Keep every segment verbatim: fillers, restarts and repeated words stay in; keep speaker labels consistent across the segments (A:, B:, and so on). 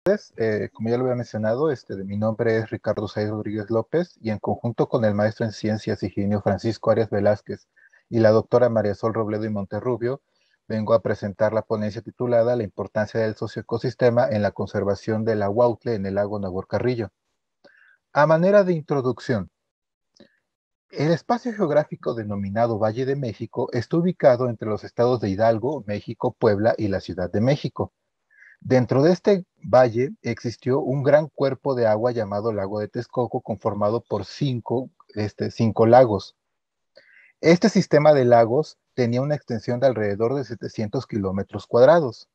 A: Eh, como ya lo había mencionado, este, de, mi nombre es Ricardo Said Rodríguez López y en conjunto con el maestro en ciencias Higinio Francisco Arias Velázquez y la doctora María Sol Robledo y Monterrubio, vengo a presentar la ponencia titulada La importancia del socioecosistema en la conservación del aguautle en el lago Nabor Carrillo. A manera de introducción, el espacio geográfico denominado Valle de México está ubicado entre los estados de Hidalgo, México, Puebla y la Ciudad de México. Dentro de este valle existió un gran cuerpo de agua llamado Lago de Texcoco, conformado por cinco, este, cinco lagos. Este sistema de lagos tenía una extensión de alrededor de setecientos kilómetros cuadrados.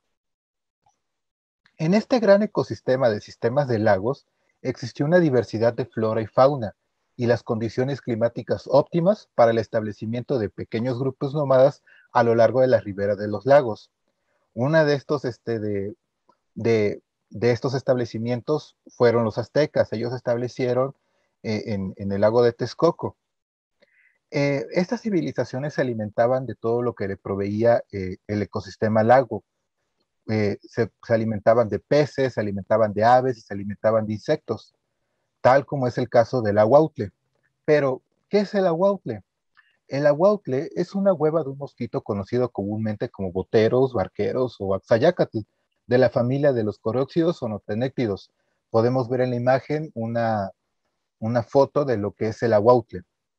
A: En este gran ecosistema de sistemas de lagos existió una diversidad de flora y fauna y las condiciones climáticas óptimas para el establecimiento de pequeños grupos nómadas a lo largo de la ribera de los lagos. Una de estos este, de, de, de estos establecimientos fueron los aztecas. Ellos se establecieron eh, en, en el lago de Texcoco. Eh, estas civilizaciones se alimentaban de todo lo que le proveía eh, el ecosistema lago. Eh, se, se alimentaban de peces, se alimentaban de aves y se alimentaban de insectos, tal como es el caso del aguautle. Pero, ¿qué es el aguautle? El aguautle es una hueva de un mosquito conocido comúnmente como boteros, barqueros o axayácatl, de la familia de los coreópsidos o notenéctidos. Podemos ver en la imagen una, una foto de lo que es el aguautle.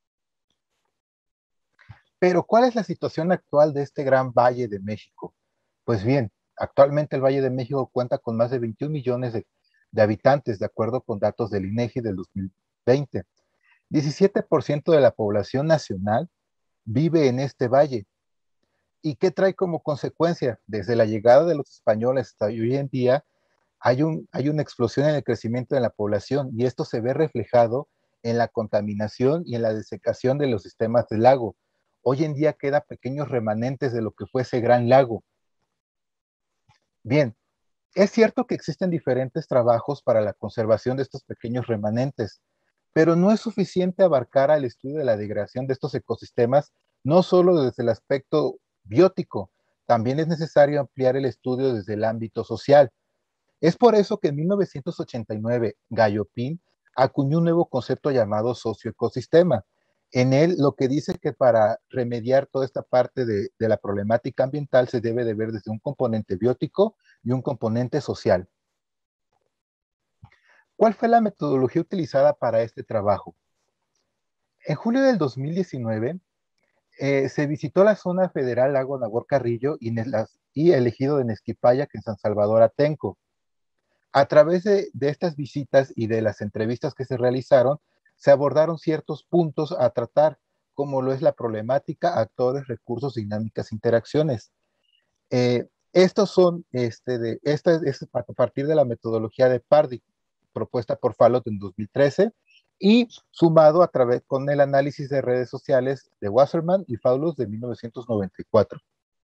A: Pero, ¿cuál es la situación actual de este gran valle de México? Pues bien, actualmente el Valle de México cuenta con más de veintiún millones de, de habitantes, de acuerdo con datos del INEGI del dos mil veinte. diecisiete por ciento de la población nacional vive en este valle. ¿Y qué trae como consecuencia? Desde la llegada de los españoles hasta hoy en día, hay, un, hay una explosión en el crecimiento de la población y esto se ve reflejado en la contaminación y en la desecación de los sistemas del lago. Hoy en día quedan pequeños remanentes de lo que fue ese gran lago. Bien, es cierto que existen diferentes trabajos para la conservación de estos pequeños remanentes, pero no es suficiente abarcar al estudio de la degradación de estos ecosistemas, no solo desde el aspecto biótico, también es necesario ampliar el estudio desde el ámbito social. Es por eso que en mil novecientos ochenta y nueve Gallopin acuñó un nuevo concepto llamado socioecosistema. En él lo que dice que para remediar toda esta parte de, de la problemática ambiental se debe de ver desde un componente biótico y un componente social. ¿Cuál fue la metodología utilizada para este trabajo? En julio del dos mil diecinueve eh, se visitó la zona federal Lago Nabor Carrillo y, las, y el ejido de Nesquipaya, que en San Salvador Atenco. A través de, de estas visitas y de las entrevistas que se realizaron, se abordaron ciertos puntos a tratar, como lo es la problemática, actores, recursos, dinámicas, interacciones. Eh, estos son, este, de, esta es a partir de la metodología de Pardy, propuesta por Fallot en dos mil trece, y sumado a través con el análisis de redes sociales de Wasserman y Faulos de mil novecientos noventa y cuatro.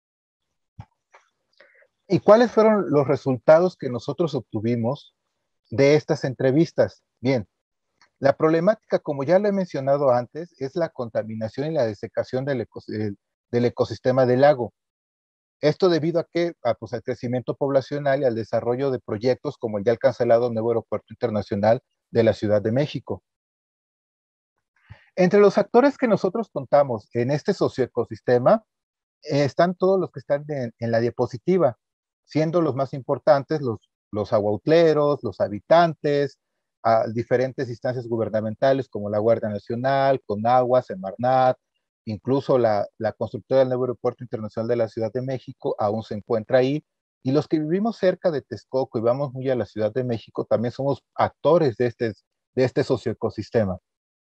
A: ¿Y cuáles fueron los resultados que nosotros obtuvimos de estas entrevistas? Bien, la problemática, como ya lo he mencionado antes, es la contaminación y la desecación del, ecos del ecosistema del lago. Esto debido a que, a, pues, al crecimiento poblacional y al desarrollo de proyectos como el ya cancelado nuevo aeropuerto internacional de la Ciudad de México. Entre los actores que nosotros contamos en este socioecosistema eh, están todos los que están de, en la diapositiva, siendo los más importantes los, los aguautleros, los habitantes, a diferentes instancias gubernamentales como la Guardia Nacional, Conagua, Semarnat, incluso la, la constructora del nuevo aeropuerto internacional de la Ciudad de México aún se encuentra ahí, y los que vivimos cerca de Texcoco y vamos muy a la Ciudad de México también somos actores de este, de este socioecosistema.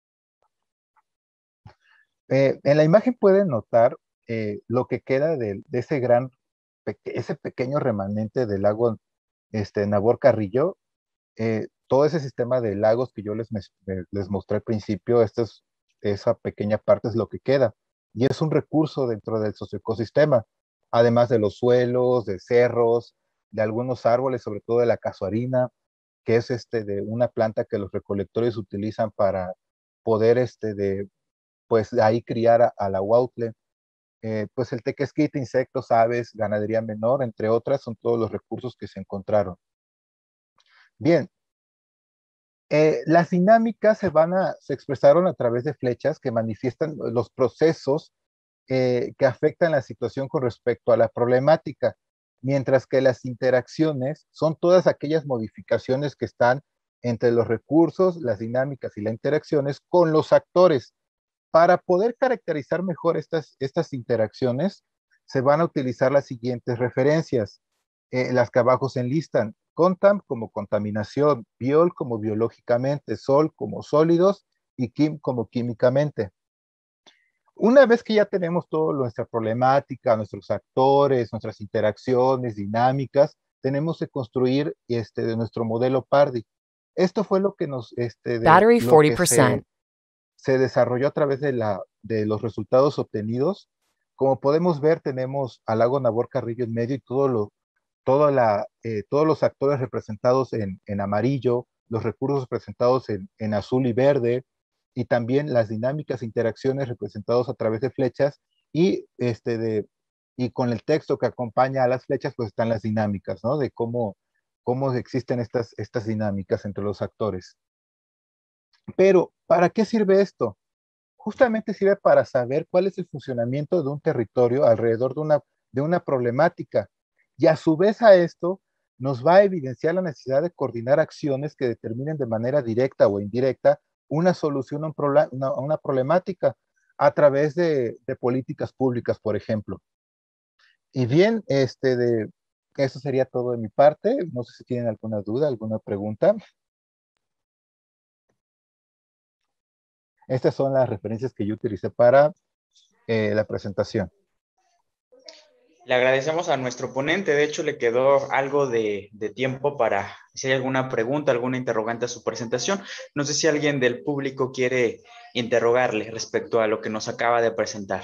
A: Eh, en la imagen pueden notar eh, lo que queda de, de ese gran, ese pequeño remanente del lago este, Nabor Carrillo. Eh, todo ese sistema de lagos que yo les, les mostré al principio, esta es, esa pequeña parte es lo que queda. Y es un recurso dentro del socioecosistema, además de los suelos, de cerros, de algunos árboles, sobre todo de la casuarina, que es este, de una planta que los recolectores utilizan para poder este, de, pues, de ahí criar a, a la aguautle. Eh, pues el tequesquite, insectos, aves, ganadería menor, entre otras, son todos los recursos que se encontraron. Bien, eh, las dinámicas se van a, se expresaron a través de flechas que manifiestan los procesos eh, que afectan la situación con respecto a la problemática, mientras que las interacciones son todas aquellas modificaciones que están entre los recursos, las dinámicas y las interacciones con los actores. Para poder caracterizar mejor estas, estas interacciones, se van a utilizar las siguientes referencias, eh, las que abajo se enlistan. Contam como contaminación, biol como biológicamente, sol como sólidos y quim como químicamente. Una vez que ya tenemos toda nuestra problemática, nuestros actores, nuestras interacciones, dinámicas, tenemos que construir este, de nuestro modelo Pardi. Esto fue lo que nos, este, de,
B: Battery
A: lo que se,
B: forty percent.
A: se desarrolló a través de, la, de los resultados obtenidos. Como podemos ver, tenemos al lago Nabor Carrillo en medio y todo lo, toda la, eh, todos los actores representados en, en amarillo, los recursos representados en, en azul y verde, y también las dinámicas e interacciones representados a través de flechas y, este de, y con el texto que acompaña a las flechas, pues están las dinámicas, ¿no? De cómo, cómo existen estas, estas dinámicas entre los actores. Pero, ¿para qué sirve esto? Justamente sirve para saber cuál es el funcionamiento de un territorio alrededor de una, de una problemática. Y a su vez a esto nos va a evidenciar la necesidad de coordinar acciones que determinen de manera directa o indirecta una solución a, un prola- una, a una problemática a través de, de políticas públicas, por ejemplo. Y bien, este de, eso sería todo de mi parte. No sé si tienen alguna duda, alguna pregunta. Estas son las referencias que yo utilicé para eh, la presentación.
C: Le agradecemos a nuestro ponente, de hecho le quedó algo de, de tiempo para si hay alguna pregunta, alguna interrogante a su presentación. No sé si alguien del público quiere interrogarle respecto a lo que nos acaba de presentar.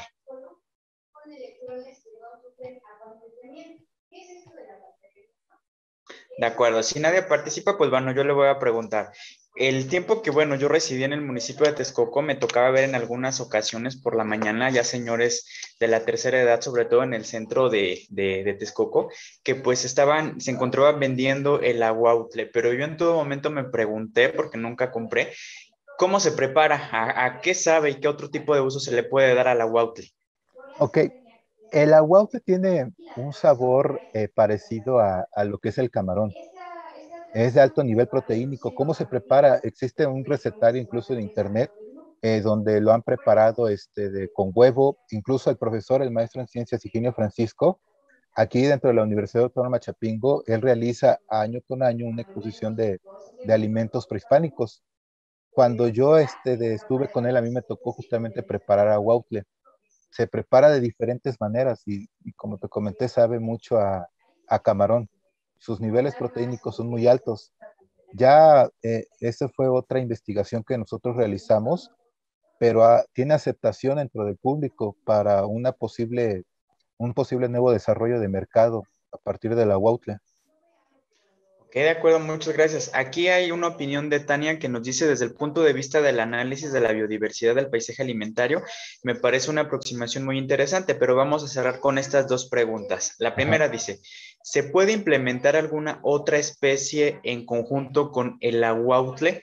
C: De acuerdo, si nadie participa, pues bueno, yo le voy a preguntar. El tiempo que, bueno, yo residí en el municipio de Texcoco, me tocaba ver en algunas ocasiones por la mañana ya señores de la tercera edad, sobre todo en el centro de, de, de Texcoco, que pues estaban, se encontraban vendiendo el aguautle, pero yo en todo momento me pregunté, porque nunca compré, ¿cómo se prepara? ¿A, a qué sabe y qué otro tipo de uso se le puede dar al aguautle?
A: Ok, el aguautle tiene un sabor eh, parecido a, a lo que es el camarón. Es de alto nivel proteínico. ¿Cómo se prepara? Existe un recetario incluso de internet eh, donde lo han preparado este, de, con huevo. Incluso el profesor, el maestro en ciencias Higinio Francisco, aquí dentro de la Universidad Autónoma Chapingo, él realiza año con año una exposición de, de alimentos prehispánicos. Cuando yo este, de, estuve con él, a mí me tocó justamente preparar aguautle. Se prepara de diferentes maneras y, y como te comenté, sabe mucho a, a camarón. Sus niveles proteínicos son muy altos. Ya eh, esa fue otra investigación que nosotros realizamos, pero ah, tiene aceptación dentro del público para una posible, un posible nuevo desarrollo de mercado a partir de la Huautla.
C: Ok, de acuerdo, muchas gracias. Aquí hay una opinión de Tania que nos dice desde el punto de vista del análisis de la biodiversidad del paisaje alimentario, me parece una aproximación muy interesante, pero vamos a cerrar con estas dos preguntas. La
A: Ajá.
C: primera dice, ¿se puede implementar alguna otra especie en conjunto con el aguautle?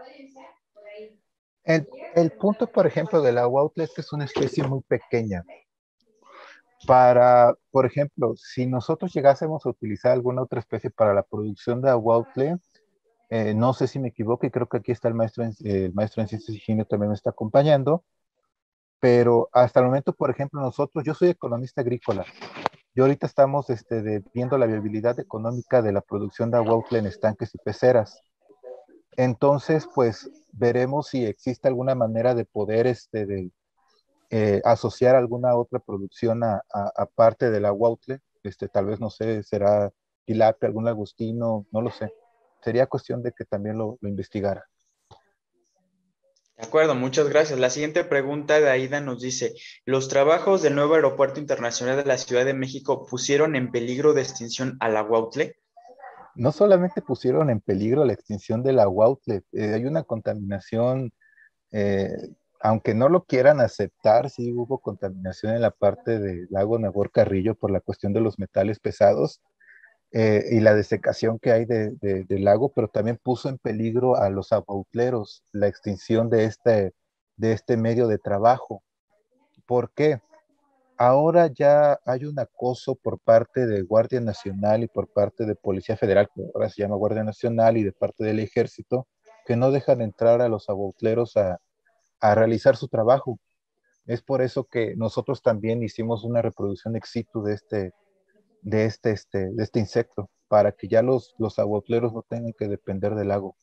A: El, el punto, por ejemplo, de la Huautla es que es una especie muy pequeña. Para, por ejemplo, si nosotros llegásemos a utilizar alguna otra especie para la producción de aguautle, eh, no sé si me equivoco y creo que aquí está el maestro en, eh, el maestro en ciencias y higiene también me está acompañando, pero hasta el momento, por ejemplo, nosotros, yo soy economista agrícola y ahorita estamos este, de, viendo la viabilidad económica de la producción de aguautle en estanques y peceras. Entonces, pues veremos si existe alguna manera de poder este, de, eh, asociar alguna otra producción a, a, a parte del aguautle. Este, tal vez, no sé, será tilapia, algún lagostino, no lo sé. Sería cuestión de que también lo, lo investigara.
C: De acuerdo, muchas gracias. La siguiente pregunta de Aida nos dice, ¿los trabajos del nuevo aeropuerto internacional de la Ciudad de México pusieron en peligro de extinción al aguautle?
A: No solamente pusieron en peligro la extinción del aguautle, eh, hay una contaminación, eh, aunque no lo quieran aceptar, sí hubo contaminación en la parte del lago Nabor Carrillo por la cuestión de los metales pesados. eh, y la desecación que hay de- de- del lago, pero también puso en peligro a los abautleros, la extinción de este, de este medio de trabajo. ¿Por qué? Ahora ya hay un acoso por parte de Guardia Nacional y por parte de Policía Federal, que ahora se llama Guardia Nacional, y de parte del Ejército, que no dejan entrar a los abautleros a, a realizar su trabajo. Es por eso que nosotros también hicimos una reproducción ex situ de este, de este, este, de este insecto, para que ya los, los aguatleros no tengan que depender del lago.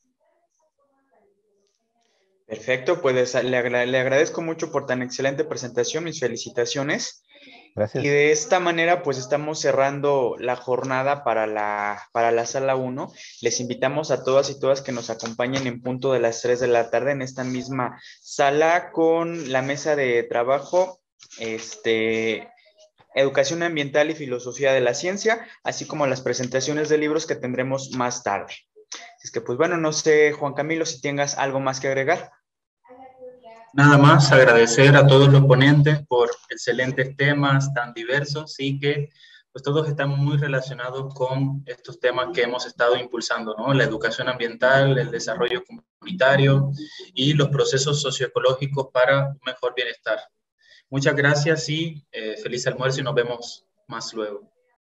C: Perfecto, pues le, agra- le agradezco mucho por tan excelente presentación, mis felicitaciones. Y
A: Gracias.
C: de esta manera, pues estamos cerrando la jornada para la, para la sala uno. Les invitamos a todas y todas que nos acompañen en punto de las tres de la tarde en esta misma sala con la mesa de trabajo, este, educación ambiental y filosofía de la ciencia, así como las presentaciones de libros que tendremos más tarde. Es que, pues bueno, no sé, Juan Camilo, si tengas algo más que agregar.
B: Nada más agradecer a todos los ponentes por excelentes temas tan diversos y que pues todos están muy relacionados con estos temas que hemos estado impulsando, ¿no? La educación ambiental, el desarrollo comunitario y los procesos socioecológicos para un mejor bienestar. Muchas gracias y eh, feliz almuerzo y nos vemos más luego.